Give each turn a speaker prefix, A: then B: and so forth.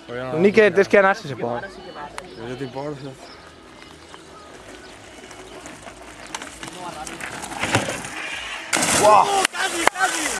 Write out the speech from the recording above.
A: L'únic que tens que anar si se pot.
B: Ja t'importa.
A: Uau!